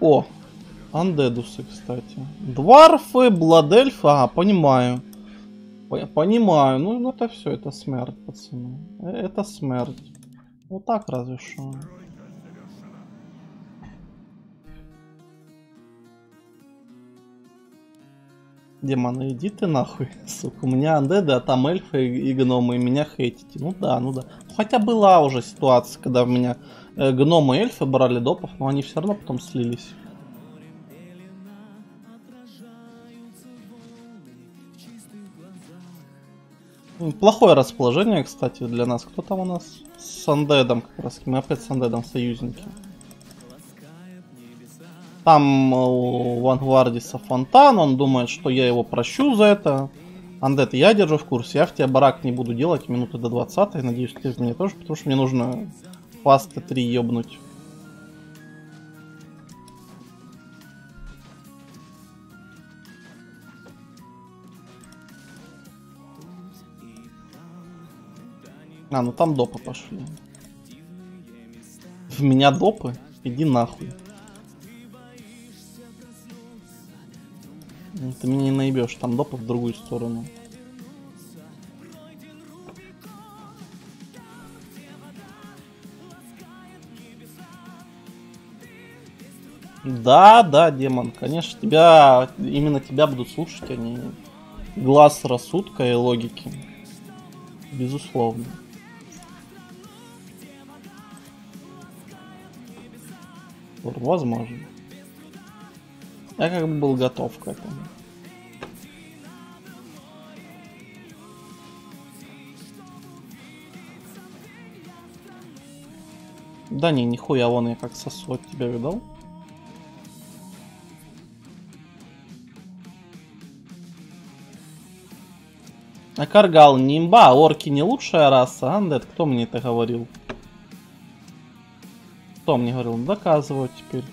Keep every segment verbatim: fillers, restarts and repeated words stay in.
О, андедусы, кстати. Дварфы, бладельфы, а, понимаю. Понимаю, ну, ну это все, это смерть, пацаны. Это смерть. Вот так разве что. Демоны, иди ты нахуй, сука. У меня андеды, а там эльфы и гномы, и меня хейтите. Ну да, ну да. Хотя была уже ситуация, когда у меня э, гномы и эльфы брали допов, но они все равно потом слились. Плохое расположение, кстати, для нас. Кто там у нас? С андедом как раз. Мы опять с андедом союзники. Там у Вангвардиса фонтан, он думает, что я его прощу за это. Андет, я держу в курсе, я в тебя барак не буду делать минуты до двадцатой, надеюсь, ты мне тоже, потому что мне нужно фаст три ебнуть. А, ну там допы пошли. В меня допы? Иди нахуй. Ты меня не наебешь, там допы в другую сторону. Да, да, демон, конечно, тебя, именно тебя будут слушать, они глаз рассудка и логики. Безусловно. Возможно. Я как бы был готов к этому. Да не, нихуя, вон я как сосу от тебя, видал? А Каргал не имба, а орки не лучшая раса, Андет, кто мне это говорил? Кто мне говорил? Доказываю теперь.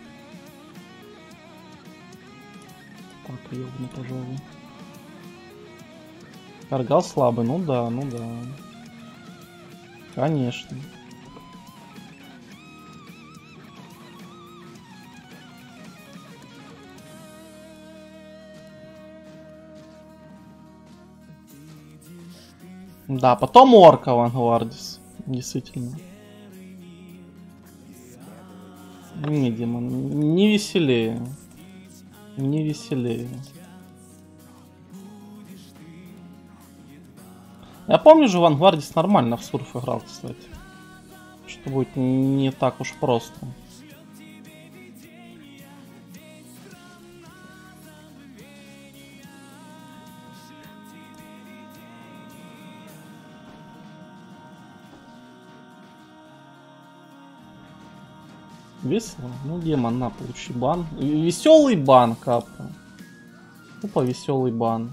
Так, ёбну, пожалуй. Каргал слабый, ну да, ну да. Конечно. Да, потом орка Вангвардис. Действительно. Не, демон, не веселее. Не веселее. Я помню же, Вангвардис нормально в сурф играл, кстати. Что будет не так уж просто. Весело? Ну, демон, на, получи бан. Веселый бан, капа. Тупо веселый бан.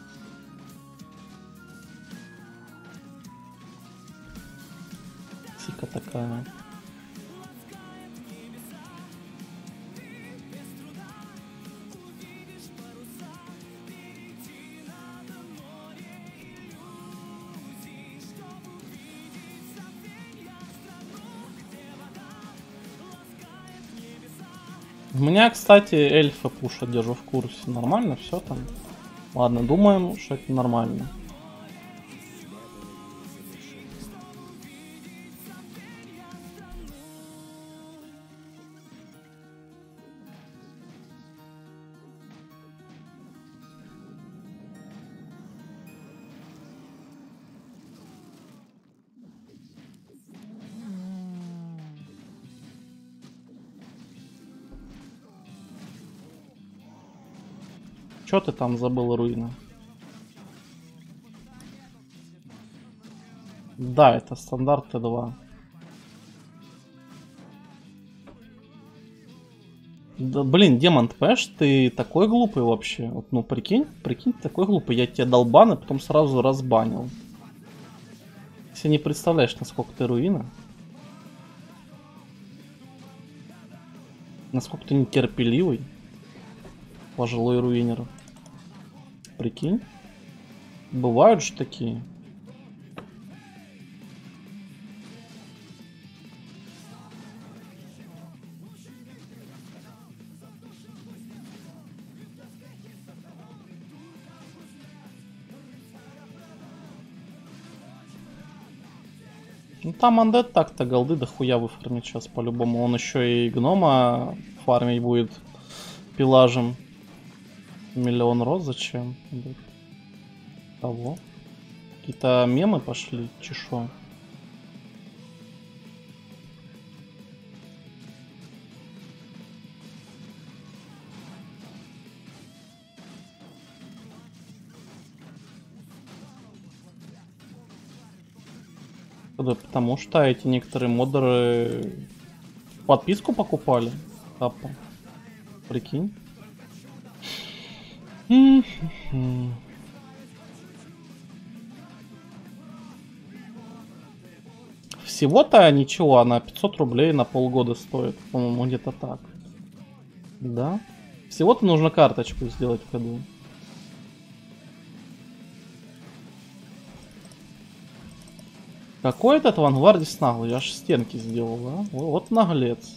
Сика такая. У меня, кстати, эльфы пушат, держу в курсе. Нормально, все там. Ладно, думаем, что это нормально. Чё ты там забыл, руина? Да, это стандарт Т два. Да, блин, демон, ты понимаешь, ты такой глупый вообще. Вот, ну, прикинь, прикинь, ты такой глупый. Я тебя долбан, и потом сразу разбанил. Ты себе не представляешь, насколько ты руина. Насколько ты нетерпеливый. Пожилой руинер. Прикинь. Бывают же такие. Ну там Андет так-то голды дохуя выфармит сейчас по-любому. Он еще и гнома фармить будет пилажем. Миллион роз зачем? Того. Какие-то мемы пошли, чешо. Да, потому что эти некоторые модеры подписку покупали. Тапа. Прикинь. Всего-то ничего, она пятьсот рублей на полгода стоит, по-моему, где-то так. Да. Всего-то нужно карточку сделать в ходу. Какой этот Вангвардис наглый, я аж стенки сделал, а? Вот наглец.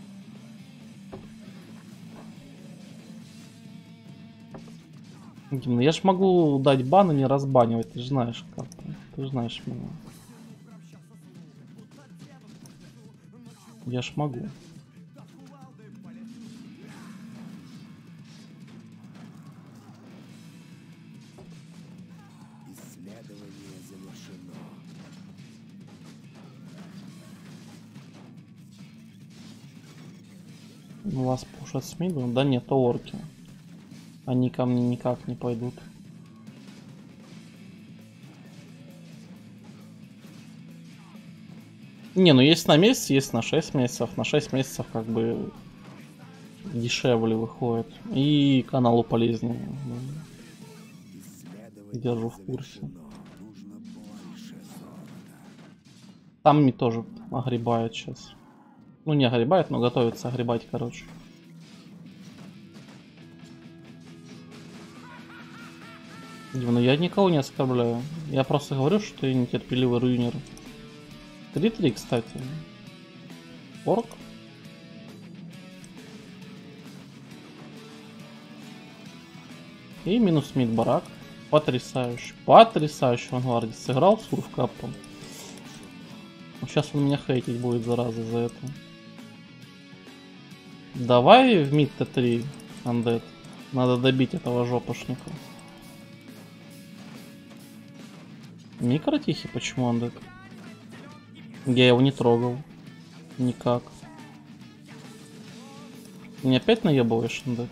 Дим, ну я ж могу дать бан и не разбанивать, ты же знаешь как. Ты же знаешь меня. Я ж могу. Исследование завершено. Вас пушат с миду? Да нет, то орки. Они ко мне никак не пойдут. Не, ну есть на месяц, есть на шесть месяцев. На шесть месяцев как бы дешевле выходит. И каналу полезнее. Держу в курсе. Там мне тоже огребают сейчас. Ну не огребает, но готовится огребать, короче. Дим, ну я никого не оскорбляю. Я просто говорю, что ты нетерпеливый руинер. три-три, кстати. Орк. И минус мид барак. Потрясающе. Потрясающе Вангвардис. Сыграл с урфкапом. Сейчас он меня хейтить будет, зараза, за это. Давай в мид тэ три, Андет. Надо добить этого жопошника. Микро тихий, почему Андет? Я его не трогал. Никак. Ты не опять наебываешь, Андет?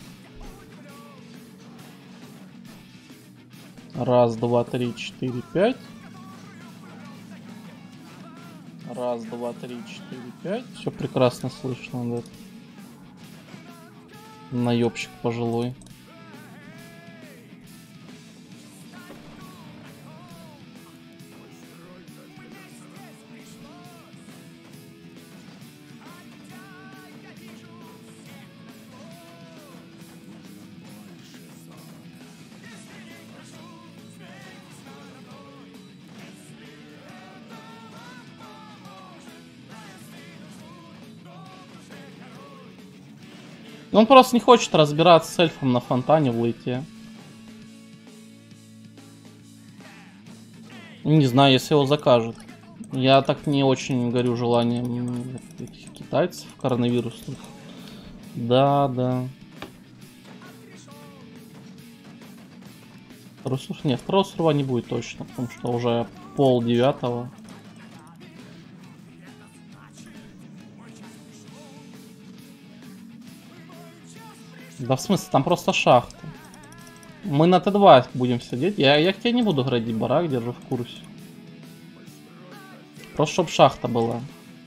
Раз, два, три, четыре, пять. Раз, два, три, четыре, пять. Все прекрасно слышно, Андет. Наебщик пожилой. Он просто не хочет разбираться с эльфом на фонтане в лейте. Не знаю, если его закажут. Я так не очень горю желанием этих китайцев коронавирусных. Да, да. Второй сурф? Нет, второго сурва не будет точно, потому что уже пол девятого. Да в смысле, там просто шахта. Мы на тэ два будем сидеть. Я, я к тебе не буду градить барак, держу в курсе. Просто чтоб шахта была.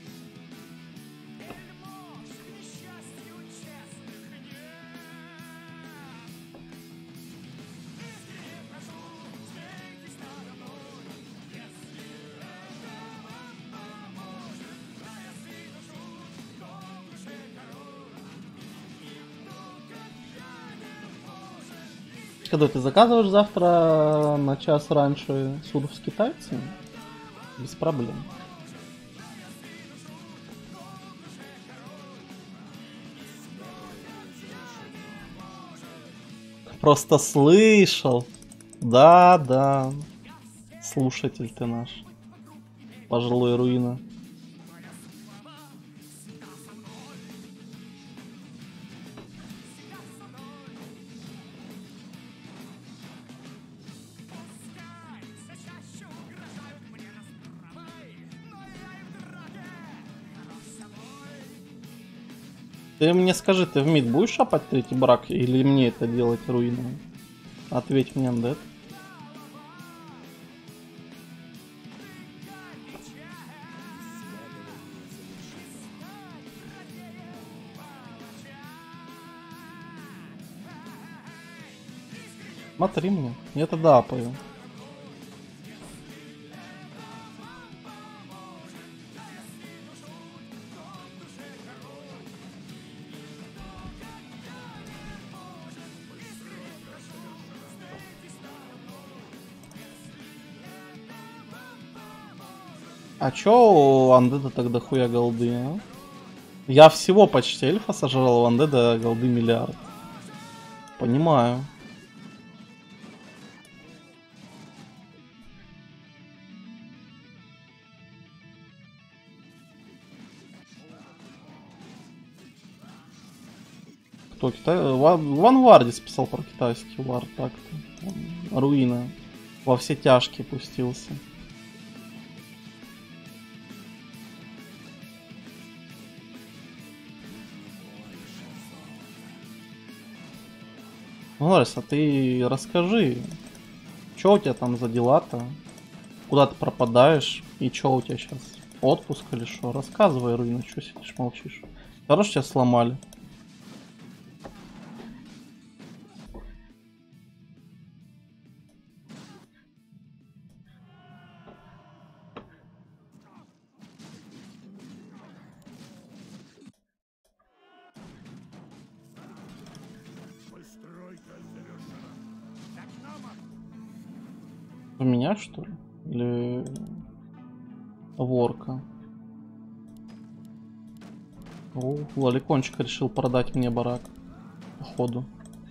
Когда ты заказываешь завтра на час раньше судов с китайцами, без проблем. Просто слышал. Да, да. Слушатель ты наш. пожилой руина. Ты мне скажи, ты в мид будешь шапать третий брак или мне это делать руину? Ответь мне, Undead. Смотри мне, я тогда апаю. А чё у Андеда тогда хуя голды, а? Я всего почти эльфа сожрал, у Андеда голды миллиард. Понимаю. Кто Китай? В Ванварде списал про китайский вар, так-то. Руина. Во все тяжкие пустился. Ларис, а ты расскажи, что у тебя там за дела-то? Куда ты пропадаешь? И что у тебя сейчас? Отпуск или что? Рассказывай, Руина, что сидишь, молчишь? Хорошо, тебя сломали. У меня, что ли? Или ворка? О, Лаликончик решил продать мне барак. Походу.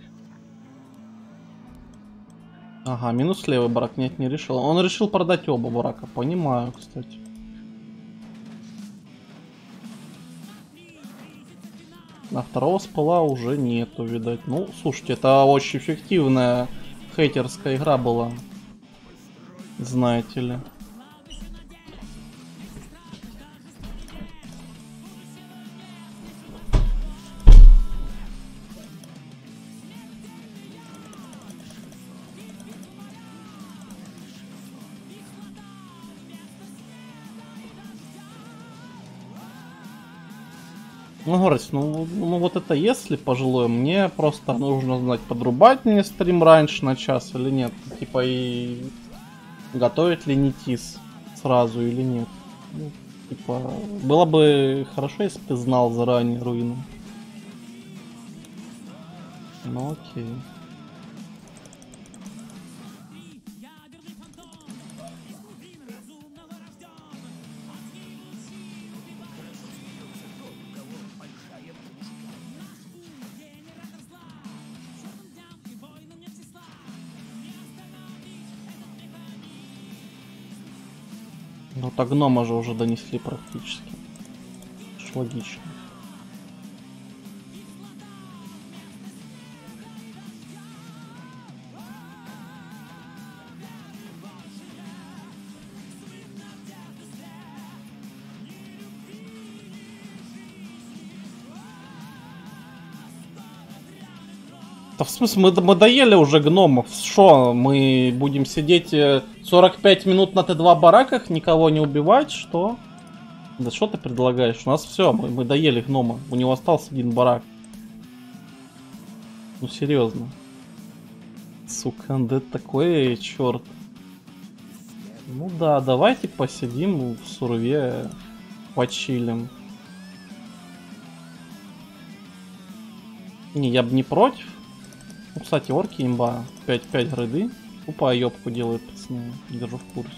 Ага, минус левый барак. Нет, не решил. Он решил продать оба барака. Понимаю, кстати. А второго спала уже нету, видать. Ну, слушайте, это очень эффективная хейтерская игра была. Знаете ли. Ну, говорить, ну, ну вот это если пожилое, мне просто нужно знать, подрубать мне стрим раньше на час или нет. Типа и готовить ли нитис сразу или нет. Ну, типа, было бы хорошо, если бы ты знал заранее руину. Ну окей. Ну так гнома же уже донесли практически. Что логично. Да в смысле, мы, мы доели уже гномов. Что, мы будем сидеть сорок пять минут на Т два бараках, никого не убивать? Что? Да что ты предлагаешь? У нас все, мы, мы доели гнома. У него остался один барак. Ну серьезно. Сука, да такой черт. Ну да, давайте посидим в сурве, почилим. Не, я бы не против. Ну, кстати, орки имба. пять пять грыды. Тупо ёбку делают, пацаны. Держу в курсе.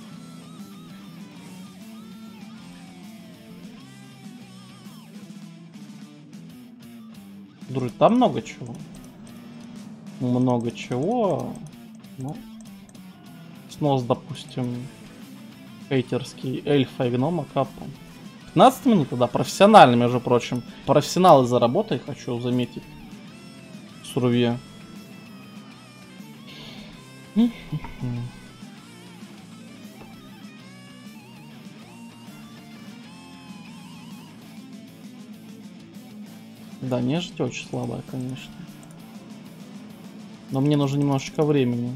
Друзья, там много чего. Много чего. Ну, снос, допустим, Хейтерский эльфа и гнома капа. пятнадцать минут, да, профессионально, между прочим. Профессионалы за работой, хочу заметить. Сурве. Да, нежить очень слабая, конечно. Но мне нужно немножечко времени.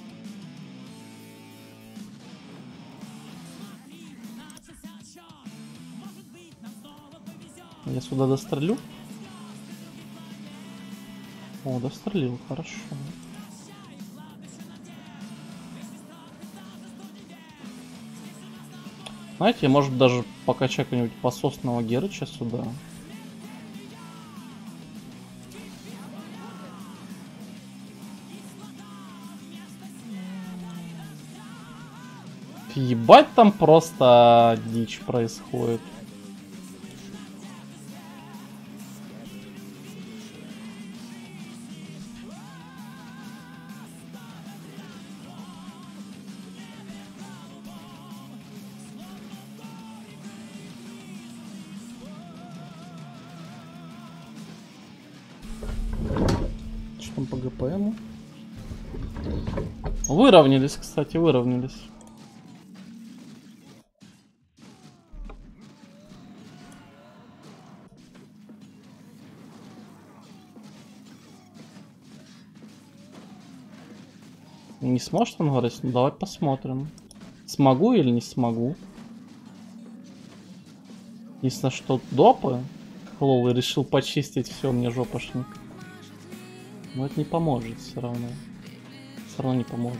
Я сюда дострелю? О, дострелил, хорошо. Знаете, может даже покачать какого-нибудь пососного Герыча сюда. Ебать, там просто дичь происходит. Что там по ГПМу? Выровнялись, кстати, выровнялись. Не сможет он говорить? Ну давай посмотрим. Смогу или не смогу? Единственное, что допы. Лол, решил почистить все мне жопошник. Но это не поможет все равно. Все равно не поможет.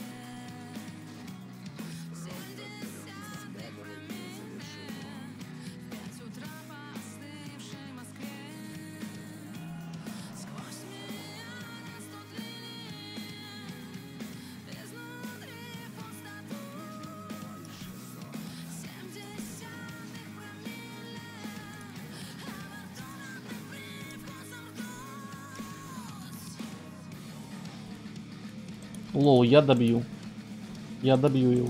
Лоу, я добью. Я добью его.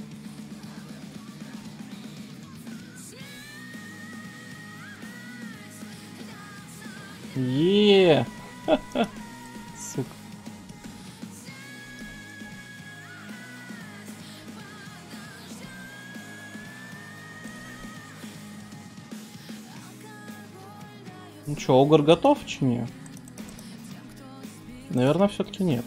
Еее. Сука. Ну чё, Огр готов, чи не? Наверное, все-таки нет.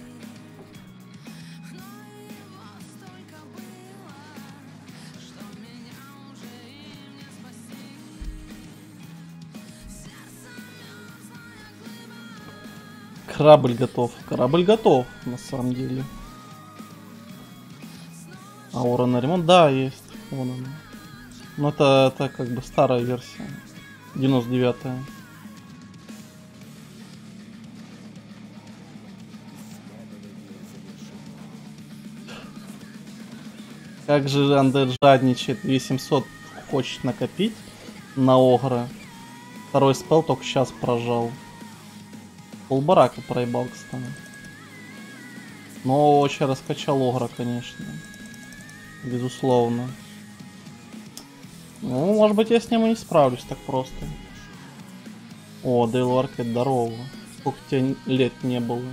Корабль готов. Корабль готов, на самом деле. Аура на ремонт? Да, есть. Вон он. Но это, это как бы старая версия. девяносто девятая. Как же Андер жадничает. две тысячи семьсот хочет накопить на Огра. Второй спел только сейчас прожал. Полбарака проебал, кстати. Но очень раскачал Огра, конечно. Безусловно. Ну, может быть, я с ним и не справлюсь так просто. О, Дейл Аркет, здорово. Сколько тебе лет не было.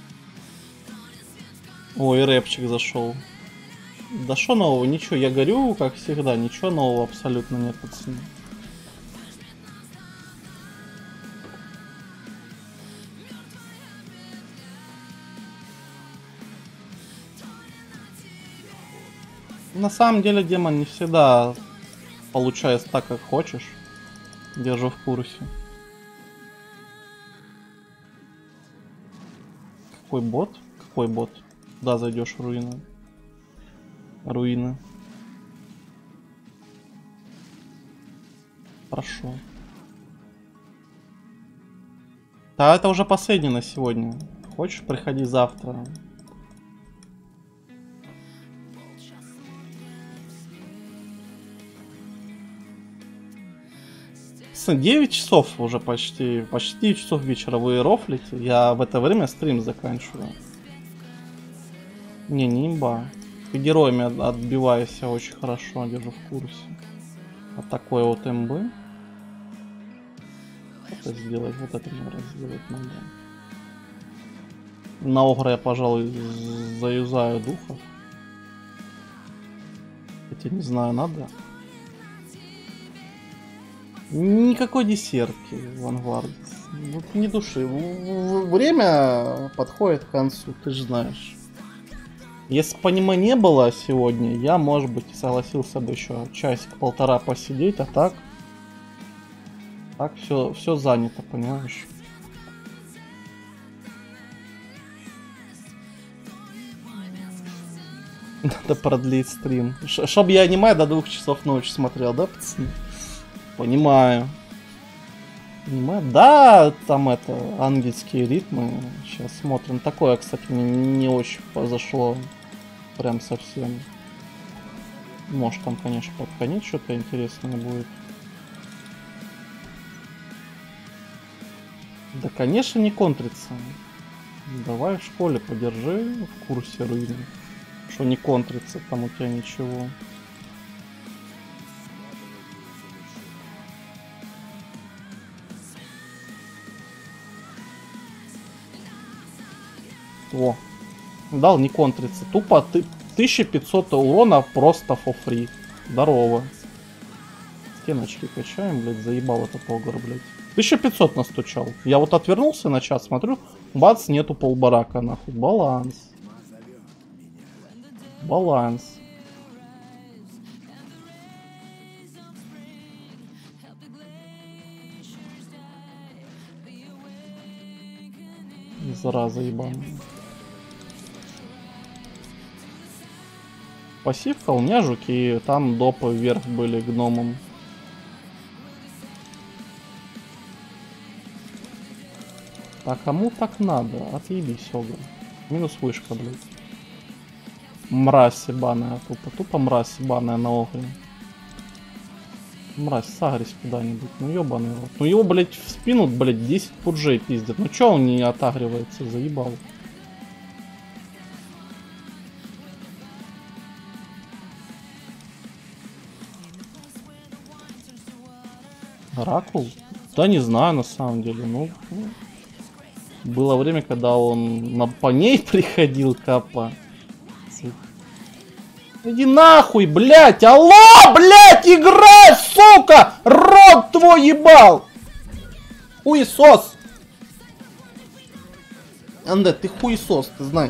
Ой, рэпчик зашел. Да шо нового? Ничего, я горю, как всегда. Ничего нового абсолютно нет, пацаны. На самом деле, демон, не всегда получается так, как хочешь. Держу в курсе. Какой бот? Какой бот? Да, зайдешь в руины. Руины. Хорошо. Да, это уже последний на сегодня. Хочешь, приходи завтра. девять часов уже почти, почти девять часов вечера вы рофлите, я в это время стрим заканчиваю. Не, не имба. Ты героями от- отбиваешься очень хорошо, держу в курсе. Вот такой вот МБ. Это сделать, вот это мне раз сделать надо. На Огра я, пожалуй, з- заюзаю духов. Хотя не знаю, надо. Никакой десертки, Вангвардец. Вот не души. В- в- Время подходит к концу, ты же знаешь. Если бы аниме не было сегодня, я, может быть, согласился бы еще часик-полтора посидеть, а так... Так все, все занято, понимаешь? Надо продлить стрим. Ш- Чтоб я аниме до двух часов ночи смотрел, да, пацаны? Понимаю. Аниме? Да, там это, ангельские ритмы. Сейчас смотрим. Такое, кстати, мне не очень позашло. Прям совсем. Может, там, конечно, под конец что-то интересное будет. Да, конечно, не контрится. Давай в школе подержи в курсе руины. Что не контрится, там у тебя ничего. О, дал не контрится. Тупо ты тысяча пятьсот урона просто for free. Здорово. Стеночки качаем, блядь, заебал этот огр, блядь. тысяча пятьсот настучал. Я вот отвернулся на час, смотрю, бац, нету полбарака, нахуй. Баланс. Баланс. Зараза ебаная. Пассивка у меня жуки, там допы вверх были гномом. А кому так надо? Отъебись, Ога. Минус вышка, блядь. Мразь ебаная, тупо. Тупо мразь ебаная на Огре. Мразь, сагрись куда-нибудь. Ну ебаный рот. Ну его, блядь, в спину, блядь, десять пуджей пиздят. Ну чё он не отагривается, заебал. Оракул? Да не знаю, на самом деле. Ну, ну, было время, когда он на по ней приходил, капа. Иди нахуй, блядь! Алло, блядь, играй, сука! Рот твой ебал! Хуесос! Андет, ты хуесос, ты знай.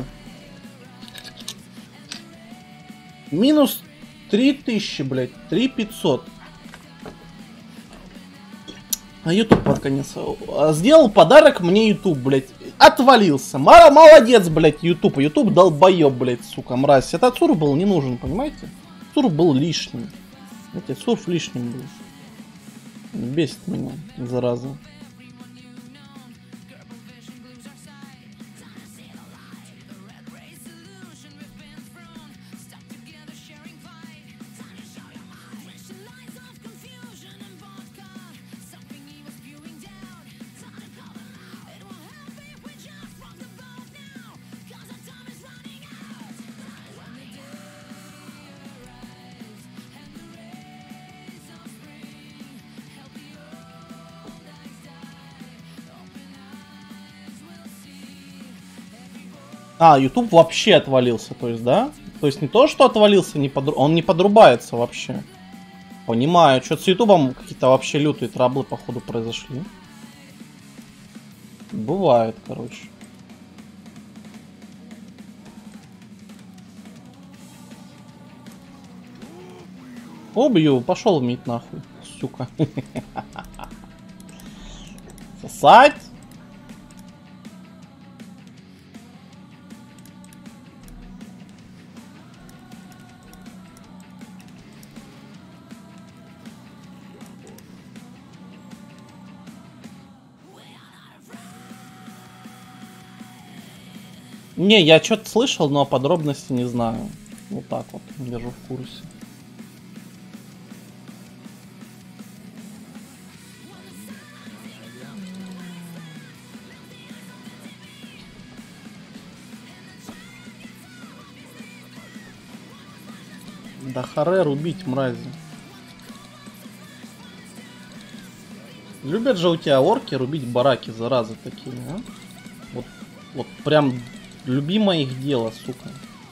Минус три тысячи, блядь, три пятьсот. А YouTube под конец. Сделал подарок мне YouTube, блядь. Отвалился. Мало, молодец, блядь, YouTube. YouTube долбоеб, блядь, сука, мразь. Этот сурф был не нужен, понимаете? Сурф был лишним. Знаете, сурф лишним был. Бесит меня, зараза. А, YouTube вообще отвалился, то есть, да? То есть не то, что отвалился, не подру... он не подрубается вообще. Понимаю, что-то с Ютубом какие-то вообще лютые траблы, походу, произошли. Бывает, короче. Убью, пошел мид нахуй, сука. Сосать. Не, я что-то слышал, но подробности не знаю. Вот так вот, держу в курсе. Да харе рубить, мрази. Любят же у тебя орки рубить бараки, заразы такие, а? Вот, вот прям любимое их дело, сука.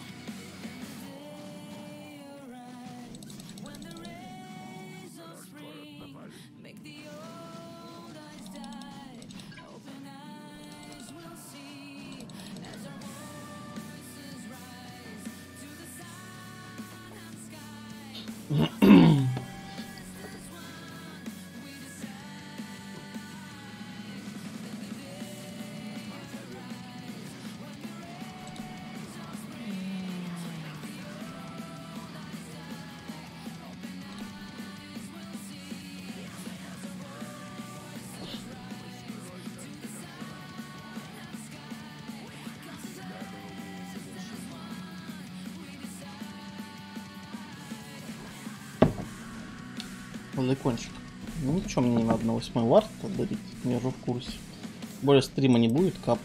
Лайкончик. Ну ничего, мне не надо на восьмой вард дарить, я уже в курсе. Более стрима не будет, кап.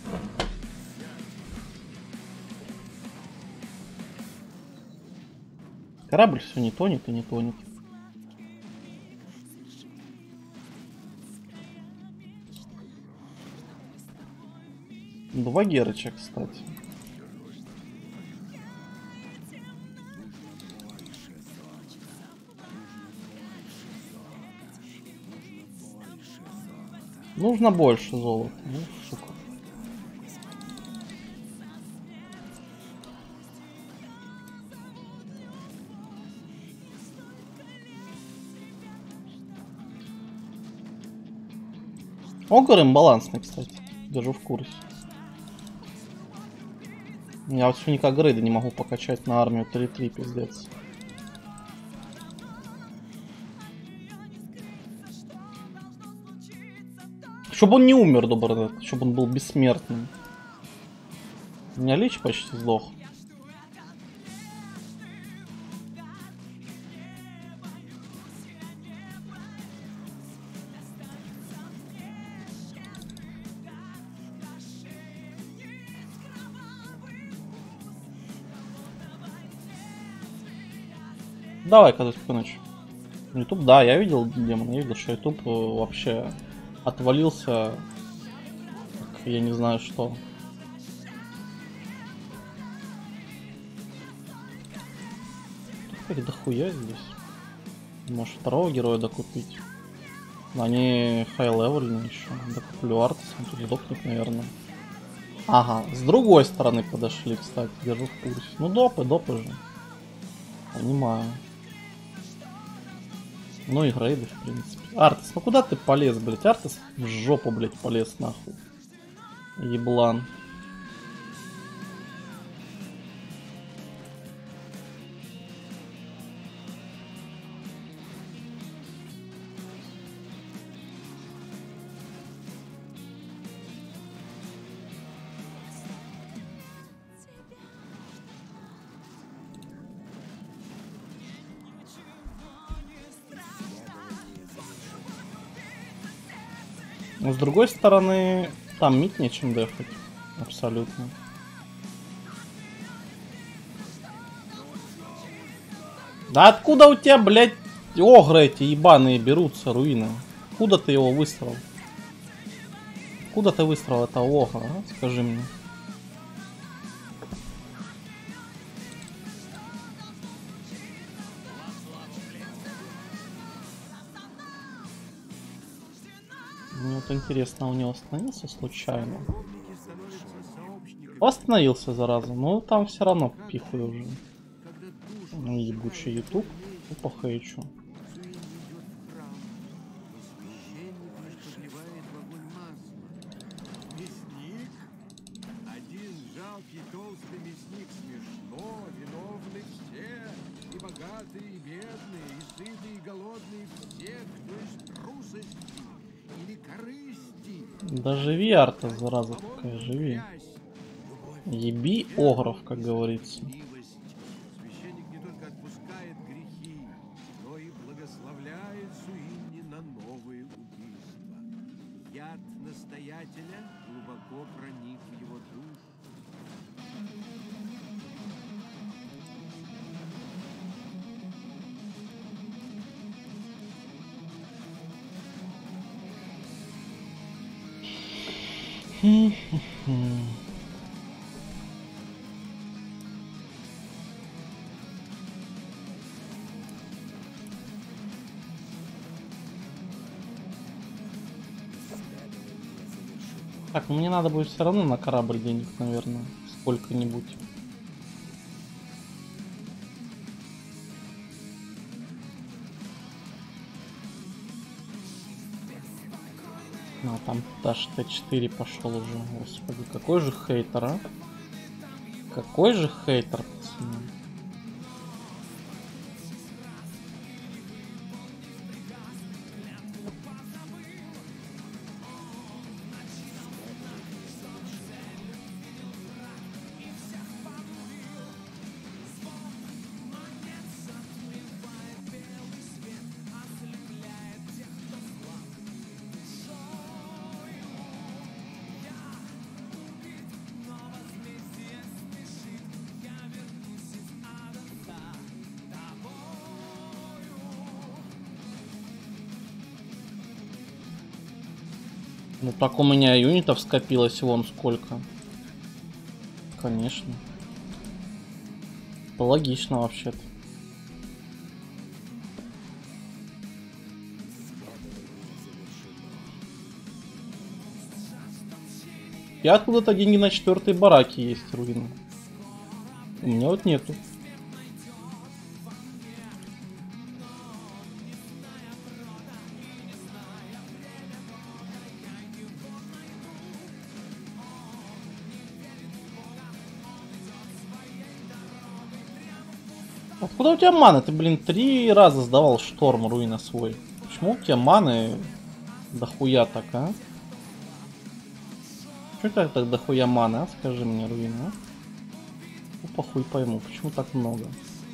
Корабль все не тонет и не тонет. Два Герыча, кстати. Нужно больше золота. Ну, сука. Огр имбалансный, кстати. Держу в курсе. Я вот все никак грейда не могу покачать на армию три-три, пиздец. Чтобы он не умер, добрый, чтобы он был бессмертным. У меня лич почти сдох. Давай, когда ночь. YouTube, да, я видел демона, я видел, что YouTube вообще отвалился, как я не знаю что. Как дохуя здесь. Может второго героя докупить. Но они хай-левельные еще. Докуплю Артас, он тут сдохнет, наверное. Ага, с другой стороны подошли, кстати, держу в курсе. Ну допы, допы же. Понимаю. Ну и грейды, в принципе. Артас, ну куда ты полез, блять? Артас в жопу, блять, полез нахуй. Еблан. Но с другой стороны, там мид нечем дефать. Абсолютно. Да откуда у тебя, блядь, огры эти ебаные берутся, руины? Откуда ты его выстрел? Откуда ты выстрел этого огра, а? Скажи мне. Мне вот интересно, у него остановился случайно? Остановился, зараза, но там все равно пихую уже. Ебучий YouTube. Опа, хэйчу. Да живи, Артас, зараза такая, живи. Еби огров, как говорится. Священник не только отпускает грехи, но и благословляет Суини на новые убийства. Яд настоятеля глубоко проник в его душу. Так, ну мне надо будет все равно на корабль денег, наверное, сколько-нибудь. А, там даже Т четыре пошел уже. Господи, какой же хейтер, а? Какой же хейтер, пацаны. Ну так у меня юнитов скопилось вон сколько. Конечно. Логично вообще-то. И откуда-то деньги на четвертой бараке есть, руины. У меня вот нету. Откуда у тебя маны? Ты, блин, три раза сдавал шторм руина свой. Почему у тебя маны дохуя так, а? Почему так, так дохуя маны, а? Скажи мне, руина, а? Ну, похуй пойму, почему так много?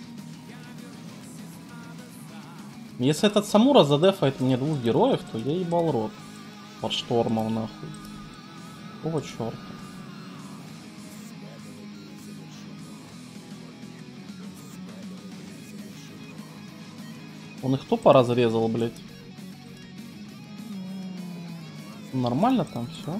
Если этот Самура задефает мне двух героев, то я ебал рот. Под штормом, нахуй. Какого черта? Он их тупо разрезал, блядь. Нормально там все.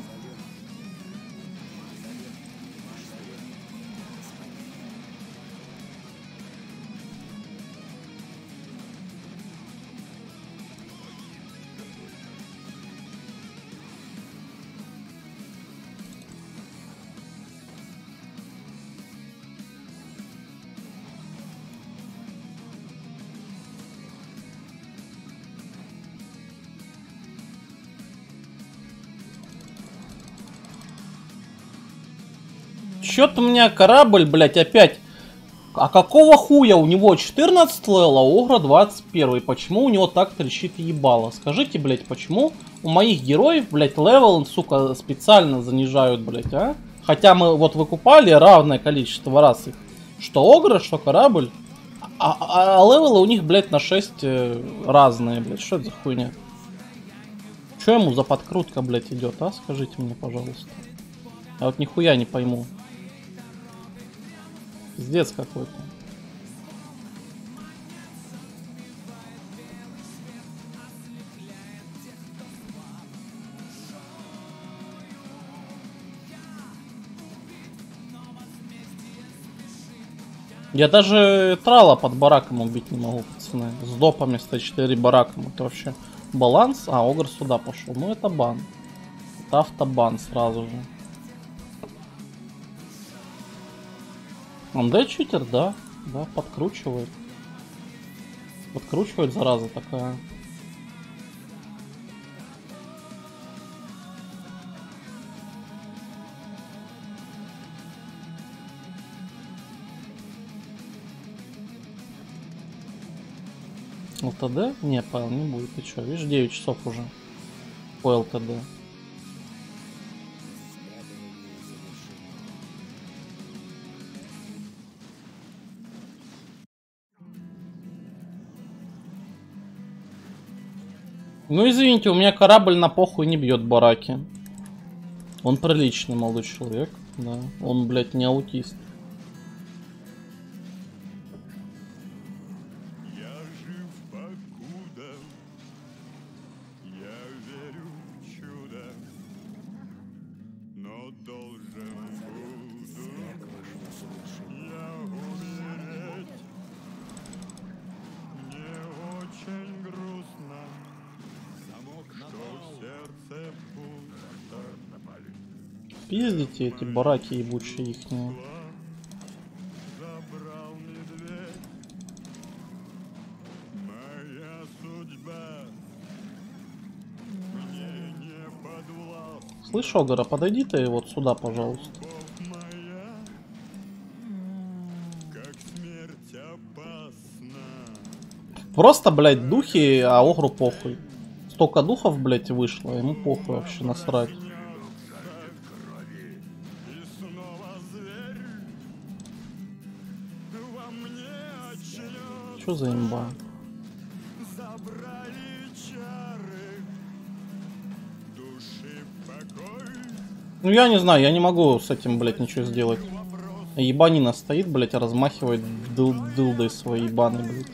Чё-то у меня корабль, блядь, опять. А какого хуя у него четырнадцать левел, а у Огра двадцать один? Почему у него так трещит ебало? Скажите, блядь, почему у моих героев, блядь, левел, сука, специально занижают, блядь, а? Хотя мы вот выкупали равное количество раз их. Что Огра, что корабль. А, а, а левелы у них, блядь, на шесть э, разные, блядь. Что это за хуйня? Что ему за подкрутка, блядь, идет, а? Скажите мне, пожалуйста. Я вот нихуя не пойму. Пиздец какой-то. Я даже трала под бараком убить не могу, пацаны. С допами сто четыре бараком. Это вообще баланс. А, Огр сюда пошел. Ну это бан. Это автобан сразу же. Он да читер, да. Да, подкручивает. Подкручивает, зараза такая. ЛТД? Не, Павел, не будет. Ты чё, видишь, девять часов уже по ЛТД. Ну извините, у меня корабль на похуй не бьет бараки. Он приличный молодой человек, да. Он, блядь, не аутист. Я жив покуда, я верю в чудо, Спиздите эти бараки ебучие ихние. Забрал медведь. Моя судьба мне не подвластна. Слышь, Огара, подойди ты вот сюда, пожалуйста. Моя, как смерть опасна. Просто, блядь, духи, а Огру похуй. Столько духов, блядь, вышло, ему похуй вообще, насрать. И снова зверь во мне очнёт. Чё за имба? Забрали чары души покой. Ну я не знаю, я не могу с этим, блядь, ничего сделать. Ебанина стоит, блядь, размахивает дыл дылдой своей ебаной, блядь.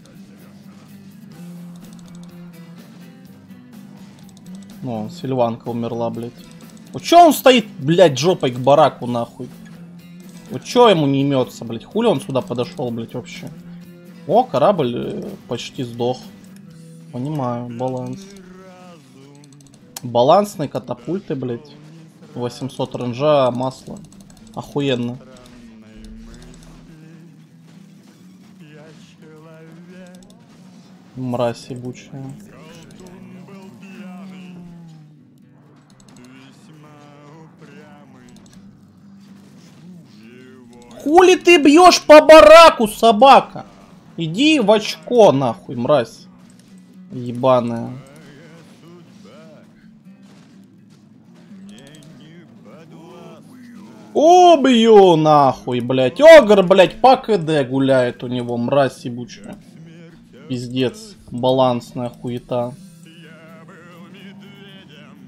Ну, Сильванка умерла, блядь. Вот чё он стоит, блядь, жопой к бараку, нахуй? Вот чё ему не имется, блядь? Хули он сюда подошел, блядь, вообще? О, корабль э, почти сдох. Понимаю, баланс. Балансные катапульты, блядь. восемьсот ренжа, масло. Охуенно. Я человек. Мразь ебучая. Колдун был пьяный, весьма упрямый. Его Хули ты бьешь по бараку, собака? Иди в очко, нахуй, мразь. Ебаная. судьба мне не подвластна. Убью, нахуй, блядь. Огр, блядь, по КД гуляет у него, мразь ебучая. Пиздец. Балансная хуета. Я был медведем,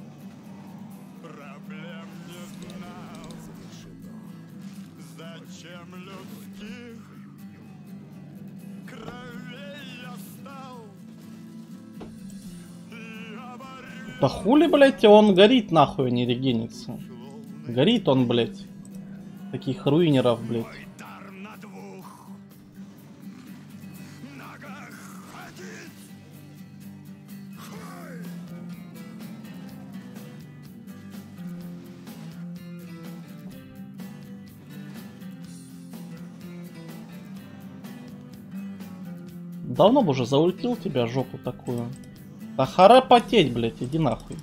проблем не знал. Зачем людских кровей я стал? Я борюсь, Да хули, блядь, он горит, нахуй, а не регенится. Горит он, блядь. Таких руинеров, блядь. дар на двух ногах ходить. Давно бы уже заультил тебя, жопу такую. Да хара потеть, блядь, иди нахуй.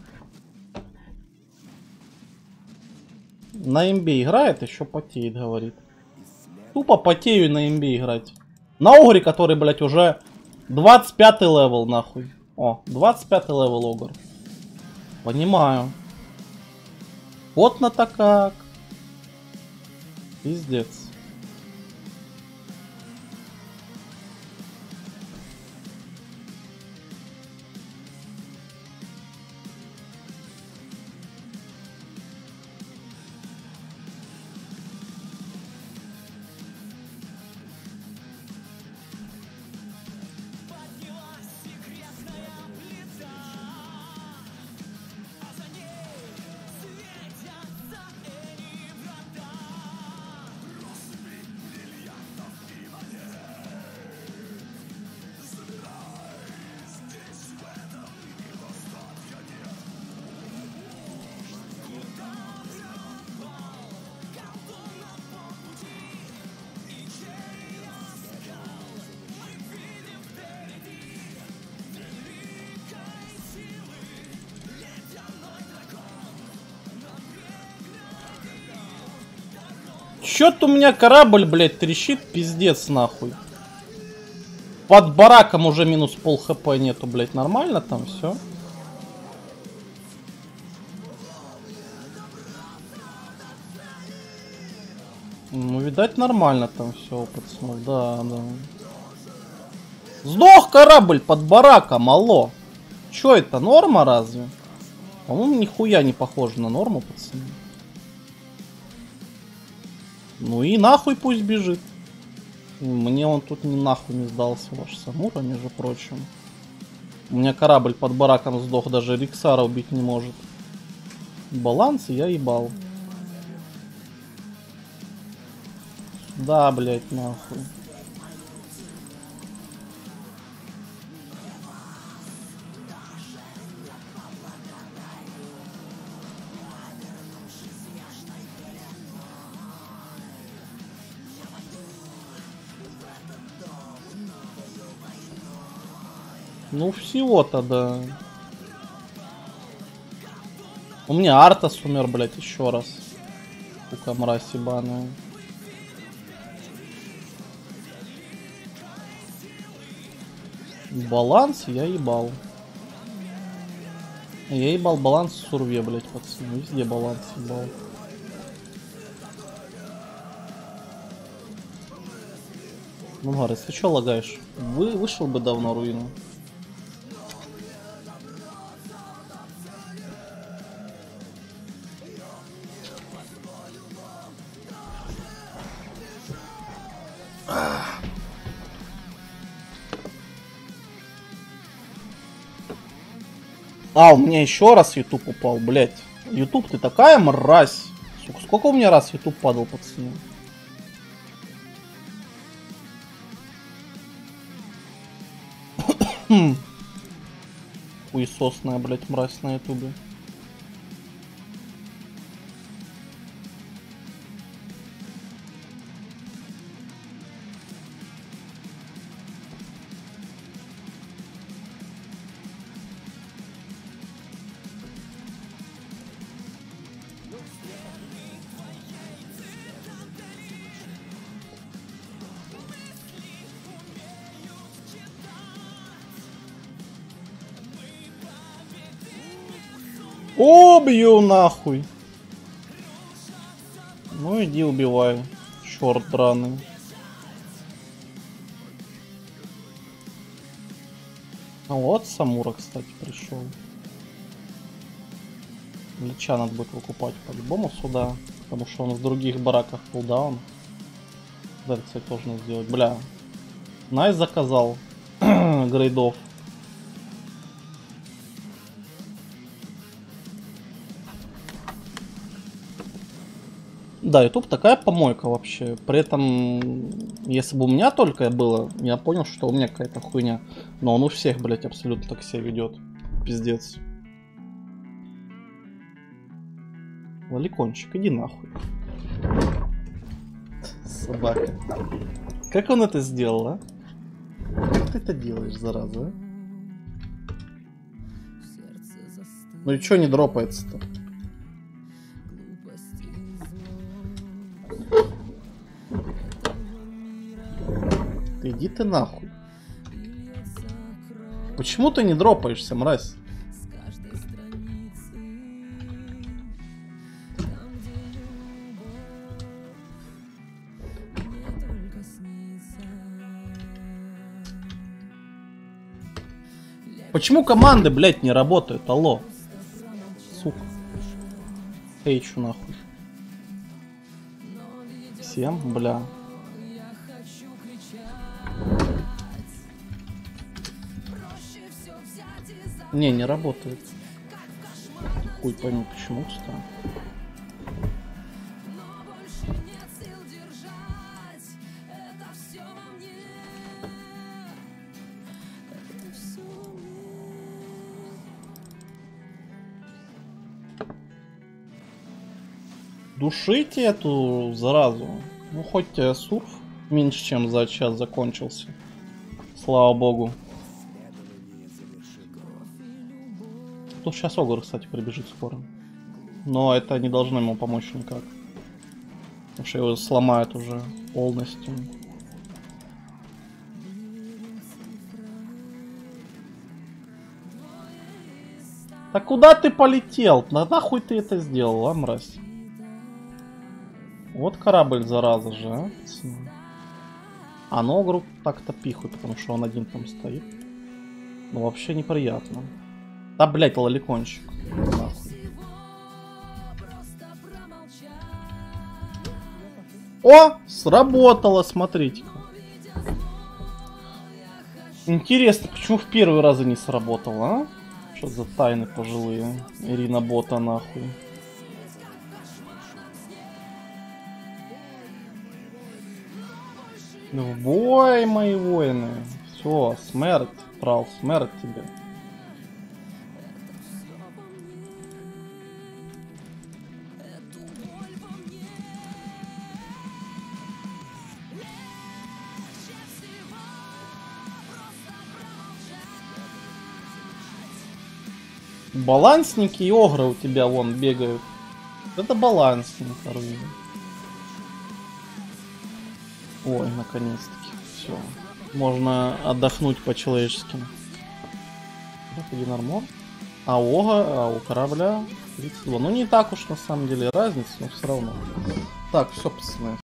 На имбе играет, еще потеет, говорит. Тупо потею на имбе играть. На Огре, который, блядь, уже двадцать пятый левел, нахуй. О, двадцать пятый левел Огр. Понимаю. Вот на-то как. Пиздец. Чё-то у меня корабль, блядь, трещит, пиздец, нахуй. Под бараком уже минус пол хп нету, блядь, нормально там все. Ну, видать, нормально там все, пацанов, да, да. Сдох корабль под бараком, алло. Чё это, норма разве? По-моему, нихуя не похоже на норму, пацаны. Ну и нахуй пусть бежит. Мне он тут ни нахуй не сдался, ваш Самура, между прочим. У меня корабль под бараком сдох, даже Риксара убить не может. Баланс я ебал. Да, блять, нахуй. Ну всего-то, да. У меня Артас умер, блять, еще раз. Сука, мразь ебаная. Баланс я ебал. Я ебал баланс в сурве, блять, пацаны. Везде баланс ебал. Ну, Гаррис, ты чё лагаешь? Вы вышел бы давно руину. А, у меня еще раз YouTube упал, блять. YouTube, ты такая мразь. Сука, сколько у меня раз YouTube падал, пацаны? Хуесосная, блять, мразь на ютубе. Убью нахуй. Ну иди убивай. Черт драный. А вот Самура, кстати, пришел. Лича надо будет выкупать по-любому сюда. Потому что он в других бараках кулдаун. Да, кстати, тоже надо сделать. Бля. Найс заказал. Грейдов. Да, YouTube такая помойка вообще. При этом, если бы у меня только было, я понял, что у меня какая-то хуйня. Но он у всех, блять, абсолютно так себя ведет. Пиздец. Лаликончик, иди нахуй. Собака. Как он это сделал, а? Как ты это делаешь, зараза, а? Ну и чё не дропается-то? Иди ты нахуй. Почему ты не дропаешься, мразь? Почему команды, блядь, не работают? Алло. Сука. Эйчу нахуй. Всем, бля. Не, не работает. Хуй пойми почему, кстати. Душите эту заразу. Ну хоть сурф меньше чем за час закончился. Слава богу. Тут сейчас Огур, кстати, прибежит скоро. Но это не должно ему помочь никак. Потому что его сломают уже полностью. Да куда ты полетел? На нахуй ты это сделал, а, мразь? Вот корабль, зараза же, а? А Ногру так-то пихают, потому что он один там стоит. Ну вообще неприятно. Да, блять, лаликончик. Нахуй. О, сработало, смотрите-ка. Интересно, почему в первый раз не сработало, а? Что за тайны пожилые? Ирина Бота, нахуй. В бой, мои воины. Все, смерть, трал, смерть тебе. Балансники и огры у тебя вон бегают. Это балансник, Арвин. Ой, наконец-таки. Все. Можно отдохнуть по-человечески. Один армор. А ога, а у корабля тридцать два. Ну не так уж на самом деле разница, но все равно. Так, все, пацаны.